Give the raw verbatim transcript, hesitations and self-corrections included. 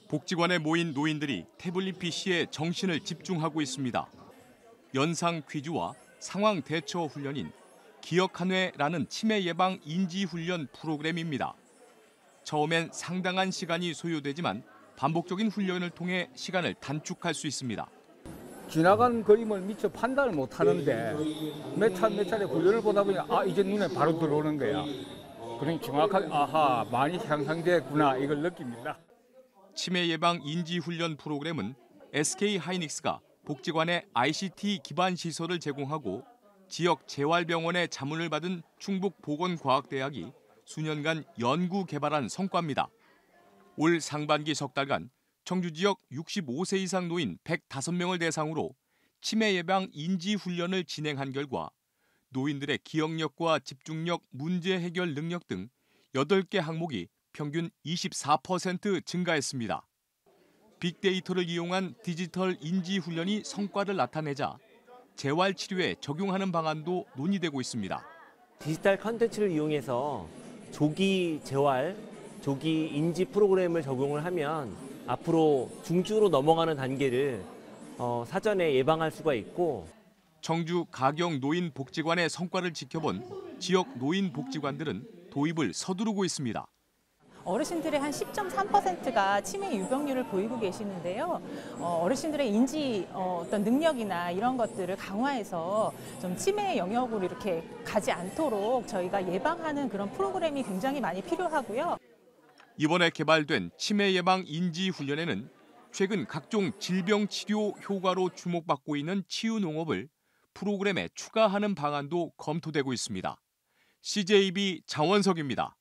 복지관에 모인 노인들이 태블릿 피시에 정신을 집중하고 있습니다. 연상 퀴즈와 상황 대처 훈련인 기억 한 회라는 치매 예방 인지 훈련 프로그램입니다. 처음엔 상당한 시간이 소요되지만 반복적인 훈련을 통해 시간을 단축할 수 있습니다. 지나간 그림을 미처 판단을 못 하는데 몇 차례 몇 차례 훈련을 보다 보니 아 이제 눈에 바로 들어오는 거야. 그러니 정확하게 아하 많이 향상됐구나 이걸 느낍니다. 치매 예방 인지 훈련 프로그램은 에스케이 하이닉스가 복지관에 아이씨티 기반 시설을 제공하고 지역 재활병원의 자문을 받은 충북보건과학대학이 수년간 연구 개발한 성과입니다. 올 상반기 석 달간 청주 지역 육십오 세 이상 노인 백오 명을 대상으로 치매 예방 인지 훈련을 진행한 결과 노인들의 기억력과 집중력, 문제 해결 능력 등 여덟 개 항목이 평균 이십사 퍼센트 증가했습니다. 빅데이터를 이용한 디지털 인지 훈련이 성과를 나타내자 재활치료에 적용하는 방안도 논의되고 있습니다. 디지털 컨텐츠를 이용해서 조기 재활, 조기 인지 프로그램을 적용을 하면 앞으로 중증으로 넘어가는 단계를 어, 사전에 예방할 수가 있고 청주 가경 노인복지관의 성과를 지켜본 지역 노인복지관들은 도입을 서두르고 있습니다. 어르신들의 한 십 점 삼 퍼센트가 치매 유병률을 보이고 계시는데요. 어, 어르신들의 인지 어, 어떤 능력이나 이런 것들을 강화해서 좀 치매 영역으로 이렇게 가지 않도록 저희가 예방하는 그런 프로그램이 굉장히 많이 필요하고요. 이번에 개발된 치매 예방 인지 훈련에는 최근 각종 질병 치료 효과로 주목받고 있는 치유 농업을 프로그램에 추가하는 방안도 검토되고 있습니다. 씨제이비 장원석입니다.